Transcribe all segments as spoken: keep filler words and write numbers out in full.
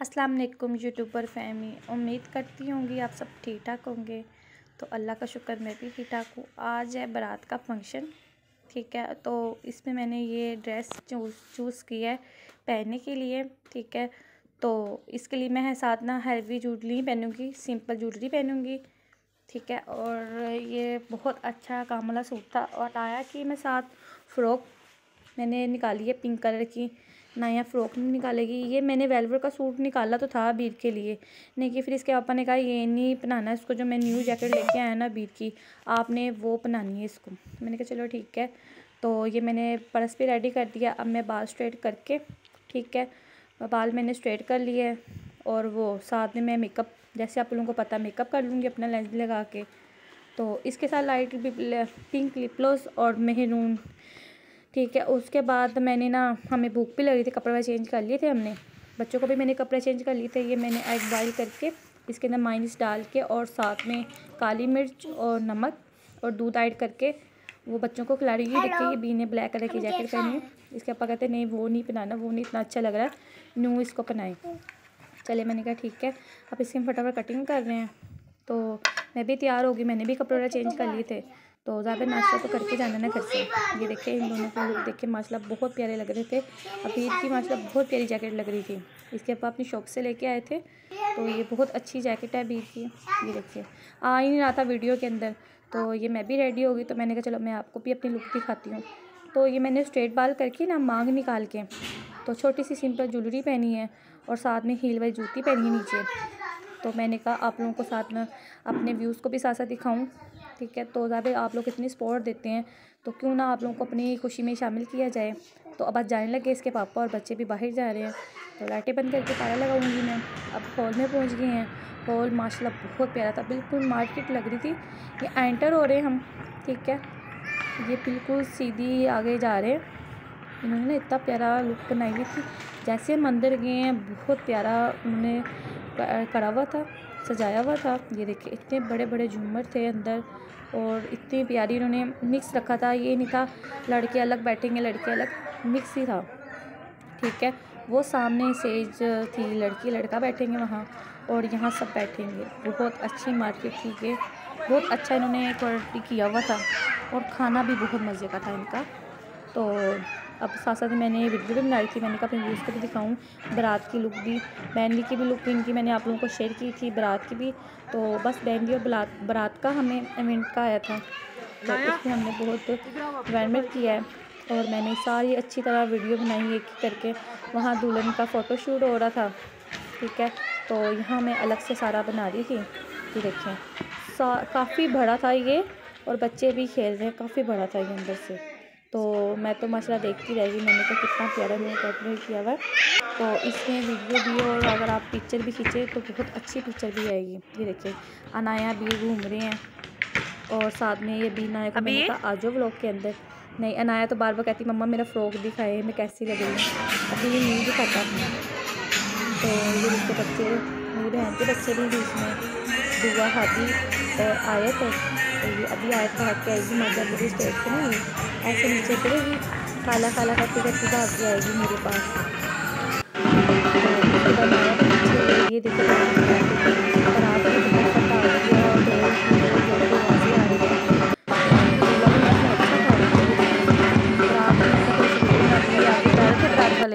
अस्सलाम वालेकुम YouTuber family, उम्मीद करती होंगी आप सब ठीक ठाक होंगे। तो अल्लाह का शुक्र मैं भी ठीक ठाक हूँ। आज है बारात का फंक्शन, ठीक है। तो इसमें मैंने ये ड्रेस चूज़ चूज़ की है पहनने के लिए, ठीक है। तो इसके लिए मैं साथ ना हैवी ज्वेलरी नहीं पहनूँगी, सिंपल ज्वेलरी पहनूँगी, ठीक है। और ये बहुत अच्छा काम वाला सूट था और आया कि मैं साथ फ़्रॉक मैंने निकाली है पिंक कलर की। नया फ़्रॉक नहीं निकालेगी, ये मैंने वेलवेट का सूट निकाला तो था बीर के लिए, नहीं कि फिर इसके पापा ने कहा ये नहीं पहनाना इसको, जो मैं न्यू जैकेट लेके आया ना बीर की, आपने वो पहनानी है इसको। मैंने कहा चलो ठीक है। तो ये मैंने पर्स भी रेडी कर दिया। अब मैं बाल स्ट्रेट करके, ठीक है, बाल मैंने स्ट्रेट कर लिए और वो साथ में मैं मेकअप, जैसे आप लोगों को पता, मेकअप कर लूँगी अपना लेंस लगा के। तो इसके साथ लाइट पिंक लिप ग्लॉस और मेहरून, ठीक है। उसके बाद मैंने ना, हमें भूख भी लग रही थी, कपड़े चेंज कर लिए थे हमने, बच्चों को भी मैंने कपड़े चेंज कर लिए थे। ये मैंने एग बॉयल करके इसके अंदर माइनस डाल के और साथ में काली मिर्च और नमक और दूध ऐड करके वो बच्चों को खिला रही है। देखिए ये बी ने ब्लैक कलर की जैकेट पहनी है, इसके पापा कहते नहीं वो नहीं पहनाना, वो नहीं इतना अच्छा लग रहा है, न्यू इसको पहनाएं। चले मैंने कहा ठीक है। अब इसकी हम फटाफट कटिंग कर रहे हैं। तो मैं भी तैयार होगी, मैंने भी कपड़े चेंज कर लिए थे। तो ज़्यादा नाश्ता तो करके जाना ना घर से। ये देखिए इन दोनों को लुक देख के माशाल्लाह बहुत प्यारे लग रहे थे। अभी की माशाल्लाह बहुत प्यारी जैकेट लग रही थी, इसके पापा अपनी शॉप से लेके आए थे। तो ये बहुत अच्छी जैकेट है बीर की। ये देखिए आ ही नहीं रहा था वीडियो के अंदर, तो ये मैं भी रेडी हो गई। तो मैंने कहा चलो मैं आपको भी अपनी लुक दिखाती हूँ। तो ये मैंने स्ट्रेट बाल करके ना मांग निकाल के तो छोटी सी सिंपल ज्वेलरी पहनी है और साथ में हील वाली जूती पहनी है नीचे। तो मैंने कहा आप लोगों को साथ में अपने व्यूज़ को भी साथ साथ दिखाऊं, ठीक है। तो ज़्यादा आप लोग इतनी सपोर्ट देते हैं तो क्यों ना आप लोगों को अपनी खुशी में शामिल किया जाए। तो अब आज जाने लगे इसके पापा और बच्चे भी बाहर जा रहे हैं। तो लाइटें बंद करके ताला लगाऊंगी मैं। अब हॉल में पहुंच गए हैं। हॉल माशाल्लाह बहुत प्यारा था, बिल्कुल मार्केट लग रही थी। ये एंटर हो रहे हैं हम, ठीक है। ये बिल्कुल सीधी आगे जा रहे हैं। इन्होंने इतना प्यारा लुक बनाई हुई थी, जैसे हम अंदर गए हैं बहुत प्यारा उन्होंने करा हुआ था, सजाया हुआ था। ये देखिए इतने बड़े बड़े झूमर थे अंदर और इतनी प्यारी उन्होंने मिक्स रखा था। ये नहीं था लड़के अलग बैठेंगे लड़के अलग, मिक्स ही था, ठीक है। वो सामने सेज थी, लड़की लड़का बैठेंगे वहाँ और यहाँ सब बैठेंगे। बहुत अच्छी मार्केट थी ये, बहुत अच्छा इन्होंने क्वालिटी किया हुआ था और खाना भी बहुत मज़े का था इनका। तो अब साथ साथ मैंने वीडियो भी बनाई थी, मैंने कहा अपने व्यूज़ को भी दिखाऊं। बारात की लुक भी, बहनली की भी लुक भी इनकी मैंने आप लोगों को शेयर की थी, बारात की भी। तो बस बहनली और बारात बारात का हमें इवेंट का आया था, तो इसमें हमने बहुत इन्वायरमेंट किया है और मैंने सारी अच्छी तरह वीडियो बनाई एक करके। वहाँ दुल्हन का फ़ोटोशूट हो रहा था, ठीक है। तो यहाँ मैं अलग से सारा बना रही थी। ये देखें काफ़ी बड़ा था ये और बच्चे भी खेल रहे हैं, काफ़ी बड़ा था ये अंदर से। तो मैं तो माशाल्लाह देखती रह गई, मैंने तो कितना प्यारा मैंने डेकोरेट किया हुआ है। तो इसमें वीडियो भी और अगर आप पिक्चर भी खींचे तो बहुत अच्छी पिक्चर भी आएगी। ये देखिए अनाया भी घूम रहे हैं और साथ में ये भी अनाया को मैंने कहा आ जाओ व्लॉग के अंदर। नहीं, अनाया तो बार बार कहती मम्मा मेरा फ्रॉक दिखाए, मैं कैसी लग रही हूँ, अभी ये नहीं दिखाता। तो ये उसके बच्चे, मेरी बहन के बच्चे भी बीच में दुआ हाथी और आए थे। तो ये अभी आए था के आएगी मतलब मेरी स्टेट से नहीं, ऐसे नीचे पड़ेगी काला काला करते करते भाग के आएगी मेरे पास। तो ये देखो बारात में कितना फटा हो गया और ढोल की ढोल ढोल की आवाज़ें आ रही है। बारात वाले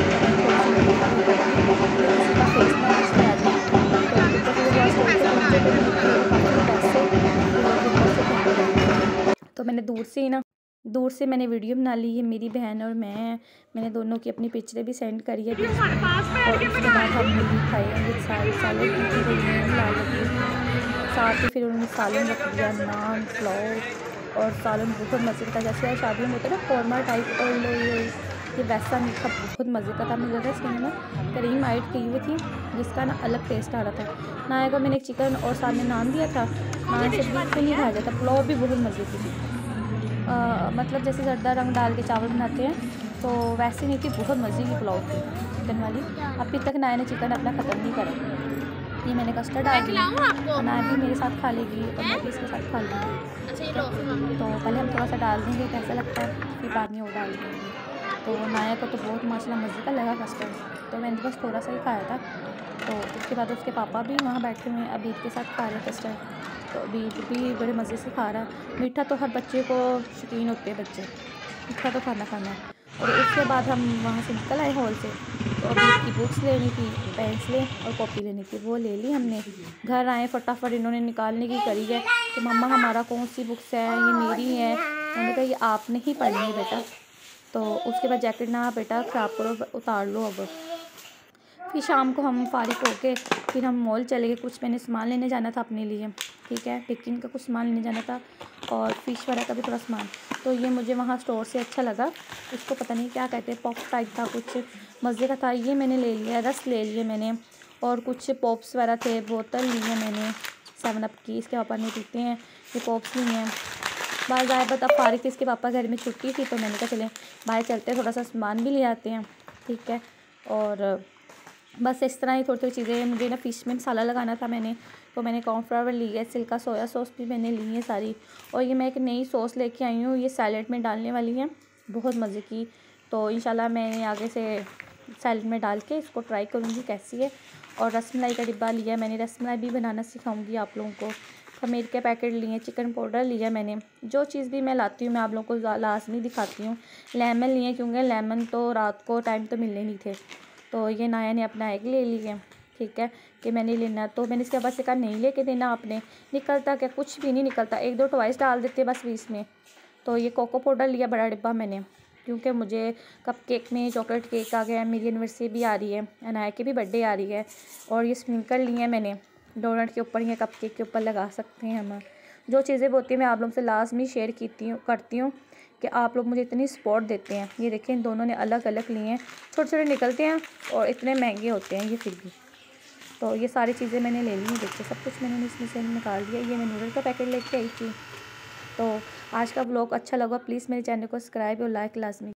तो मैंने दूर से ही ना दूर से मैंने वीडियो बना ली है। मेरी बहन और मैं मैंने दोनों की अपनी पिक्चरें भी सेंड करी है बीच में। और उसके बाद हम मिली खाए हैं साल सालन की गई हैं लाल लगी, साथ ही फिर उन्होंने सालन रख दिया, नान पुलाव और सालन बहुत मज़े का, जैसे शादी में होता है ना कौरमा टाइप ऑयल ऑयल, ये वैसा मीठा बहुत मज़े का था। मुझे लगा इसमें ना करीम ऐड की हुई थी जिसका ना अलग टेस्ट आ रहा था। नाया को मैंने एक चिकन और सामने नान दिया था, नान से बिल्कुल नहीं खाया जाता। पुलाव भी बहुत मज़े की थी, आ, मतलब जैसे जर्दा रंग डाल के चावल बनाते हैं तो वैसे नहीं थी, बहुत मज़े की पुलाव थी चिकन वाली। अभी तक नाया ने चिकन अपना ख़त्म नहीं करा। ये मैंने कस्टर्ड डाल दिया, नाया भी मेरे साथ खा लेगी और मैं भी इसके साथ खा लूँगी। तो पहले हम थोड़ा सा डाल देंगे कैसा लगता है, फिर बाद में वो डाल देंगे। तो नाया को तो बहुत माशाल्लाह मज़े का लगा कस्टर्ड, तो मैंने बस थोड़ा सा ही खाया था। तो उसके बाद उसके पापा भी वहाँ बैठे हुए हैं, अबीद के साथ खा रहे हैं कस्टर्ड। तो अबीद भी बड़े मज़े से खा रहा है। मीठा तो हर बच्चे को शौकीन होते हैं बच्चे, मीठा तो खाना खाना है। और उसके बाद हम वहाँ से निकल आए हॉल से, तो अबीद की बुक्स लेनी थी, पेंसिलें और कॉपी लेनी थी, वो ले ली हमने। घर आए फटाफट इन्होंने निकालने की करी है कि मम्मा हमारा कौन सी बुक्स है, ये मेरी है। मैंने कहा ये आपने ही पढ़नी है बेटा। तो उसके बाद जैकेट ना बेटा ख़राब करो, उतार लो अब। फिर शाम को हम फारिग होके फिर हम मॉल चले गए, कुछ मैंने सामान लेने जाना था अपने लिए, ठीक है, टिकिन का कुछ सामान लेने जाना था और फ़िश वगैरह का भी थोड़ा सामान। तो ये मुझे वहाँ स्टोर से अच्छा लगा, इसको पता नहीं क्या कहते हैं, पॉप टाइप था, कुछ मज़े का था, ये मैंने ले लिया। रस ले लिए मैंने और कुछ पॉप्स वगैरह थे, बोतल ली है मैंने सेवन अप की, इसके पापा नहीं पीते हैं, ये पॉप्स लिए हैं। बाहर जाए बता फारिग थी, इसके पापा घर में छुट्टी थी, तो मैंने कहा चले बाहर चलते हैं, थोड़ा सा सामान भी ले आते हैं, ठीक है। और बस इस तरह ही थोड़ी थोड़ी चीज़ें। मुझे ना फ़िश में मसाला लगाना था मैंने, तो मैंने कॉर्नफ्लावर ली है, सिल्का सोया सॉस भी मैंने ली है सारी। और ये मैं एक नई सॉस लेके आई हूँ, ये सैलेड में डालने वाली है, बहुत मज़े की। तो इंशाल्लाह मैं आगे से सैलेड में डाल के इसको ट्राई करूँगी कैसी है। और रसमलाई का डिब्बा लिया मैंने, रसमलाई भी बनाना सिखाऊँगी आप लोगों को। खमीर के पैकेट लिए, चिकन पाउडर लिया मैंने। जो चीज़ भी मैं लाती हूँ मैं आप लोगों को लाजमी दिखाती हूँ। लेमन लिए क्योंकि लेमन तो रात को टाइम तो मिलने नहीं थे। तो ये नाया ने अपना एग ले लिया, ठीक है, कि मैंने लेना। तो मैंने इसके बाद से कहा नहीं लेके देना आपने, निकलता क्या, कुछ भी नहीं निकलता, एक दो टॉयस डाल देते बस बीच में। तो ये कोको पाउडर लिया बड़ा डिब्बा मैंने, क्योंकि मुझे कप केक में चॉकलेट केक आ गया है, मेरी एनिवर्सरी भी आ रही है, अनाया की भी बर्थडे आ रही है। और ये स्प्रिंकल लिए हैं मैंने, डोनट के ऊपर या कप केक के ऊपर लगा सकते हैं हम। जो चीज़ें होती हैं मैं आप लोगों से लाजमी शेयर कीती हूँ करती हूँ कि आप लोग मुझे इतनी सपोर्ट देते हैं। ये देखें इन दोनों ने अलग अलग लिए हैं, छोटे छोटे निकलते हैं और इतने महंगे होते हैं ये फिर भी। तो ये सारी चीज़ें मैंने ले ली हैं, देखिए सब कुछ मैंने इसमें से निकाल दिया। ये मैं नूडल का पैकेट लेके आई थी। तो आज का ब्लॉग अच्छा लगा, प्लीज़ मेरे चैनल को सब्सक्राइब और लाइक लाजमी